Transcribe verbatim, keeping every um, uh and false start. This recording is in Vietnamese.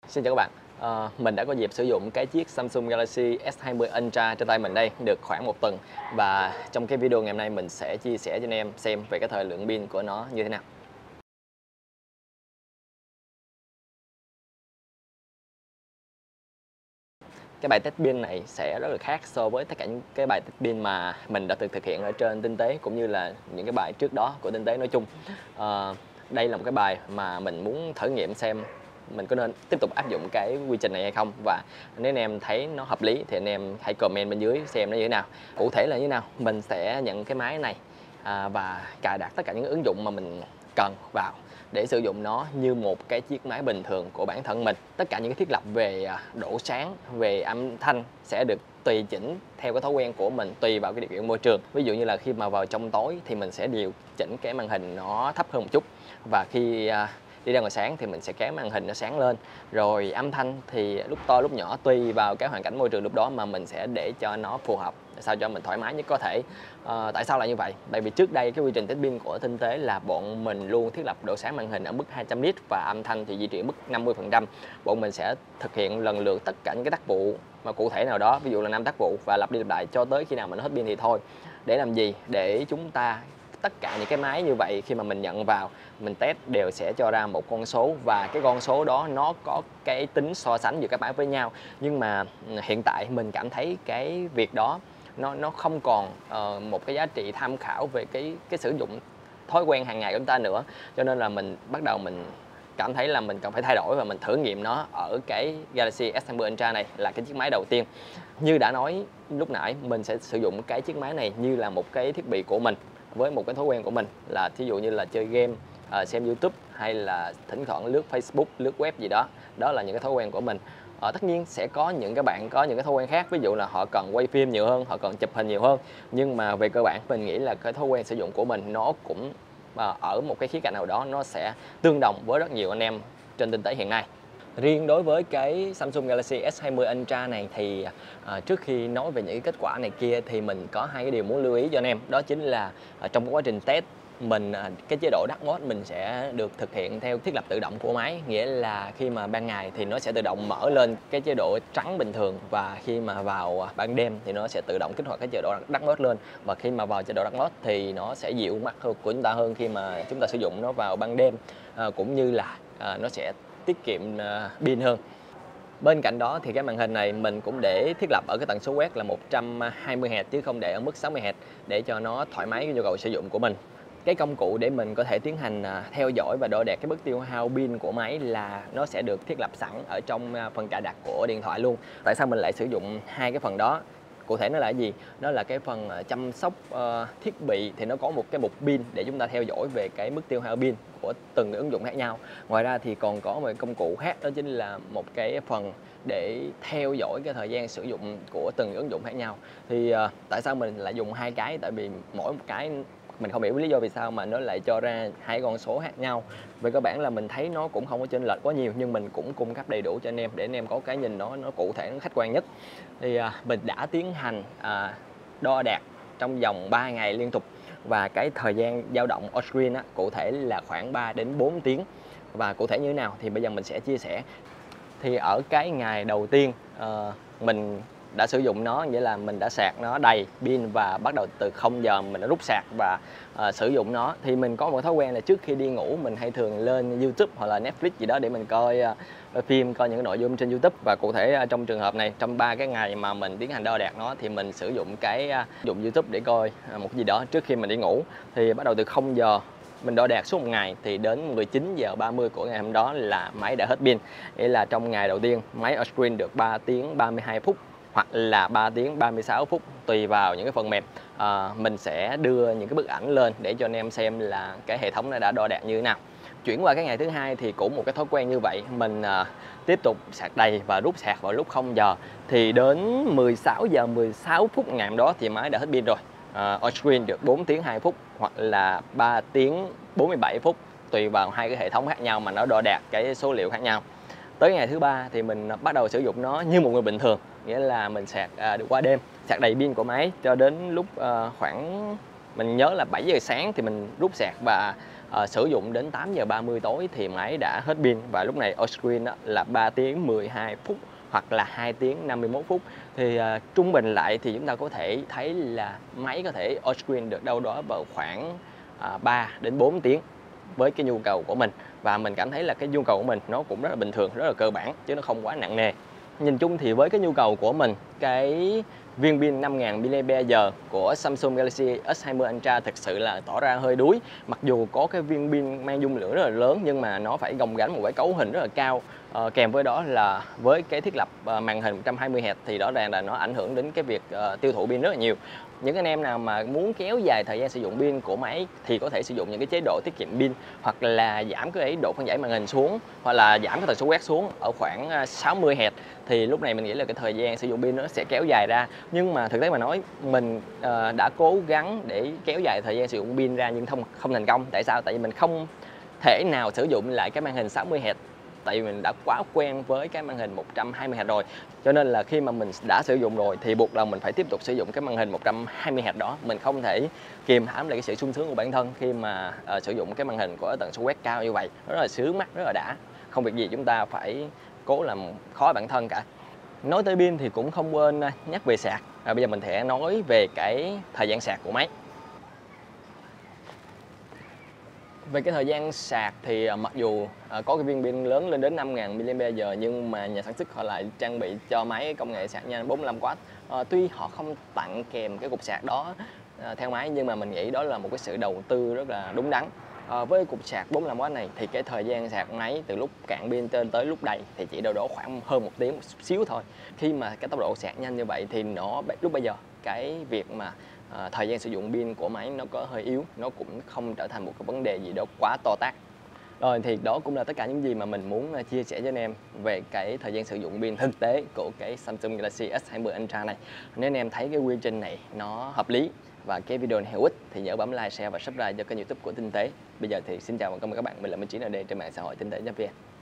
Xin chào các bạn. Ờ, mình đã có dịp sử dụng cái chiếc Samsung Galaxy S hai mươi Ultra trên tay mình đây được khoảng một tuần, và trong cái video ngày hôm nay mình sẽ chia sẻ cho anh em xem về cái thời lượng pin của nó như thế nào. Cái bài test pin này sẽ rất là khác so với tất cả những cái bài test pin mà mình đã từng thực hiện ở trên Tinh Tế cũng như là những cái bài trước đó của Tinh Tế nói chung. Ờ, đây là một cái bài mà mình muốn thử nghiệm xem mình có nên tiếp tục áp dụng cái quy trình này hay không, và nếu anh em thấy nó hợp lý thì anh em hãy comment bên dưới xem nó như thế nào. Cụ thể là như thế nào, mình sẽ nhận cái máy này à, và cài đặt tất cả những ứng dụng mà mình cần vào để sử dụng nó như một cái chiếc máy bình thường của bản thân mình. Tất cả những cái thiết lập về độ sáng, về âm thanh sẽ được tùy chỉnh theo cái thói quen của mình, tùy vào cái điều kiện môi trường. Ví dụ như là khi mà vào trong tối thì mình sẽ điều chỉnh cái màn hình nó thấp hơn một chút, và khi đi ra ngoài sáng thì mình sẽ kéo màn hình nó sáng lên. Rồi âm thanh thì lúc to lúc nhỏ tùy vào cái hoàn cảnh môi trường lúc đó mà mình sẽ để cho nó phù hợp, sao cho mình thoải mái nhất có thể. À, tại sao lại như vậy? Bởi vì trước đây cái quy trình test pin của Tinh Tế là bọn mình luôn thiết lập độ sáng màn hình ở mức hai trăm nit và âm thanh thì duy trì ở mức năm mươi phần trăm. Bọn mình sẽ thực hiện lần lượt tất cả những cái tác vụ mà cụ thể nào đó, ví dụ là năm tác vụ, và lặp đi lặp lại cho tới khi nào mình hết pin thì thôi. Để làm gì? Để chúng ta tất cả những cái máy như vậy khi mà mình nhận vào, mình test đều sẽ cho ra một con số, và cái con số đó nó có cái tính so sánh giữa các máy với nhau. Nhưng mà hiện tại mình cảm thấy cái việc đó nó nó không còn uh, một cái giá trị tham khảo về cái cái sử dụng thói quen hàng ngày của chúng ta nữa, cho nên là mình bắt đầu mình cảm thấy là mình cần phải thay đổi và mình thử nghiệm nó ở cái Galaxy S hai mươi Ultra này là cái chiếc máy đầu tiên. Như đã nói lúc nãy, mình sẽ sử dụng cái chiếc máy này như là một cái thiết bị của mình, với một cái thói quen của mình là thí dụ như là chơi game, uh, xem YouTube, hay là thỉnh thoảng lướt Facebook, lướt web gì đó. Đó là những cái thói quen của mình. Ờ, tất nhiên sẽ có những cái bạn có những cái thói quen khác, ví dụ là họ cần quay phim nhiều hơn, họ cần chụp hình nhiều hơn. Nhưng mà về cơ bản mình nghĩ là cái thói quen sử dụng của mình nó cũng uh, ở một cái khía cạnh nào đó nó sẽ tương đồng với rất nhiều anh em trên Tinh Tế hiện nay. Riêng đối với cái Samsung Galaxy S hai mươi Ultra này thì à, trước khi nói về những cái kết quả này kia thì mình có hai cái điều muốn lưu ý cho anh em. Đó chính là à, trong quá trình test mình à, cái chế độ Dark Mode mình sẽ được thực hiện theo thiết lập tự động của máy, nghĩa là khi mà ban ngày thì nó sẽ tự động mở lên cái chế độ trắng bình thường, và khi mà vào ban đêm thì nó sẽ tự động kích hoạt cái chế độ Dark Mode lên. Và khi mà vào chế độ Dark Mode thì nó sẽ dịu mắt hơn của chúng ta hơn khi mà chúng ta sử dụng nó vào ban đêm, à, cũng như là à, nó sẽ tiết kiệm pin uh, hơn. Bên cạnh đó thì cái màn hình này mình cũng để thiết lập ở cái tần số quét là một trăm hai mươi héc chứ không để ở mức sáu mươi héc, để cho nó thoải mái cái nhu cầu sử dụng của mình. Cái công cụ để mình có thể tiến hành uh, theo dõi và đo đạc cái mức tiêu hao pin của máy là nó sẽ được thiết lập sẵn ở trong uh, phần cài đặt của điện thoại luôn. Tại sao mình lại sử dụng hai cái phần đó? Cụ thể nó là cái gì? Nó là cái phần chăm sóc uh, thiết bị thì nó có một cái mục pin để chúng ta theo dõi về cái mức tiêu hao pin của từng ứng dụng khác nhau. Ngoài ra thì còn có một công cụ khác, đó chính là một cái phần để theo dõi cái thời gian sử dụng của từng ứng dụng khác nhau. Thì uh, tại sao mình lại dùng hai cái? Tại vì mỗi một cái mình không hiểu lý do vì sao mà nó lại cho ra hai con số khác nhau. Về cơ bản là mình thấy nó cũng không có chênh lệch quá nhiều, nhưng mình cũng cung cấp đầy đủ cho anh em để anh em có cái nhìn nó nó cụ thể, nó khách quan nhất. Thì à, mình đã tiến hành à, đo đạc trong vòng ba ngày liên tục, và cái thời gian dao động on screen á, cụ thể là khoảng ba đến bốn tiếng. Và cụ thể như thế nào thì bây giờ mình sẽ chia sẻ. Thì ở cái ngày đầu tiên à, mình đã sử dụng nó, nghĩa là mình đã sạc nó đầy pin và bắt đầu từ không giờ mình đã rút sạc và uh, sử dụng nó. Thì mình có một thói quen là trước khi đi ngủ mình hay thường lên YouTube hoặc là Netflix gì đó để mình coi uh, phim, coi những cái nội dung trên YouTube. Và cụ thể uh, trong trường hợp này, trong ba cái ngày mà mình tiến hành đo đạc nó thì mình sử dụng cái uh, dùng YouTube để coi uh, một cái gì đó trước khi mình đi ngủ. Thì bắt đầu từ không giờ mình đo đạc suốt một ngày, thì đến mười chín giờ ba mươi của ngày hôm đó là máy đã hết pin. Nghĩa là trong ngày đầu tiên máy on screen được ba tiếng ba mươi hai phút hoặc là ba tiếng ba mươi sáu phút, tùy vào những cái phần mềm. À, mình sẽ đưa những cái bức ảnh lên để cho anh em xem là cái hệ thống này đã đo đạc như thế nào. Chuyển qua cái ngày thứ hai thì cũng một cái thói quen như vậy, mình à, tiếp tục sạc đầy và rút sạc vào lúc không giờ. Thì đến mười sáu giờ mười sáu phút ngày hôm đó thì máy đã hết pin rồi. À, on screen được bốn tiếng hai phút hoặc là ba tiếng bốn mươi bảy phút, tùy vào hai cái hệ thống khác nhau mà nó đo đạc cái số liệu khác nhau. Tới ngày thứ ba thì mình bắt đầu sử dụng nó như một người bình thường, nghĩa là mình sạc à, được qua đêm, sạc đầy pin của máy cho đến lúc à, khoảng mình nhớ là bảy giờ sáng thì mình rút sạc, và uh, sử dụng đến tám giờ ba mươi tối thì máy đã hết pin, và lúc này on screen đó là ba tiếng mười hai phút hoặc là hai tiếng năm mươi mốt phút. Thì uh, trung bình lại thì chúng ta có thể thấy là máy có thể on screen được đâu đó vào khoảng uh, ba đến bốn tiếng với cái nhu cầu của mình, và mình cảm thấy là cái nhu cầu của mình nó cũng rất là bình thường, rất là cơ bản chứ nó không quá nặng nề. Nhìn chung thì với cái nhu cầu của mình, cái viên pin năm nghìn mi-li-am-pe-giờ của Samsung Galaxy S hai mươi Ultra thực sự là tỏ ra hơi đuối. Mặc dù có cái viên pin mang dung lượng rất là lớn nhưng mà nó phải gồng gánh một cái cấu hình rất là cao. Ờ, kèm với đó là với cái thiết lập uh, màn hình một trăm hai mươi héc thì rõ ràng là nó ảnh hưởng đến cái việc uh, tiêu thụ pin rất là nhiều. Những anh em nào mà muốn kéo dài thời gian sử dụng pin của máy thì có thể sử dụng những cái chế độ tiết kiệm pin, hoặc là giảm cái độ phân giải màn hình xuống, hoặc là giảm cái tần số quét xuống ở khoảng sáu mươi héc, thì lúc này mình nghĩ là cái thời gian sử dụng pin nó sẽ kéo dài ra. Nhưng mà thực tế mà nói, mình uh, đã cố gắng để kéo dài thời gian sử dụng pin ra nhưng không không thành công. Tại sao? Tại vì mình không thể nào sử dụng lại cái màn hình sáu mươi héc, tại vì mình đã quá quen với cái màn hình một trăm hai mươi héc rồi. Cho nên là khi mà mình đã sử dụng rồi thì buộc là mình phải tiếp tục sử dụng cái màn hình một trăm hai mươi héc đó. Mình không thể kìm hãm lại cái sự sung sướng của bản thân khi mà uh, sử dụng cái màn hình có tần số quét cao như vậy. Nó rất là sướng mắt, rất là đã. Không việc gì chúng ta phải cố làm khó bản thân cả. Nói tới pin thì cũng không quên nhắc về sạc. À, bây giờ mình sẽ nói về cái thời gian sạc của máy. Về cái thời gian sạc thì mặc dù có cái viên pin lớn lên đến năm nghìn mi-li-am-pe-giờ nhưng mà nhà sản xuất họ lại trang bị cho máy công nghệ sạc nhanh bốn mươi lăm oát. À, tuy họ không tặng kèm cái cục sạc đó à, theo máy, nhưng mà mình nghĩ đó là một cái sự đầu tư rất là đúng đắn. À, với cục sạc bốn mươi lăm oát này thì cái thời gian sạc máy từ lúc cạn pin tới, tới lúc đầy thì chỉ đâu đó khoảng hơn một tiếng, một xíu thôi. Khi mà cái tốc độ sạc nhanh như vậy thì nó lúc bây giờ cái việc mà à, thời gian sử dụng pin của máy nó có hơi yếu, nó cũng không trở thành một cái vấn đề gì đó quá to tát. Rồi thì đó cũng là tất cả những gì mà mình muốn chia sẻ với anh em về cái thời gian sử dụng pin thực tế của cái Samsung Galaxy S hai mươi Ultra này. Nếu anh em thấy cái quy trình này nó hợp lý và cái video này hữu ích thì nhớ bấm like, share và subscribe cho kênh YouTube của Tinh Tế. Bây giờ thì xin chào và cảm ơn các bạn, mình là Minh Chiến ở đây trên mạng xã hội Tinh Tế.vn.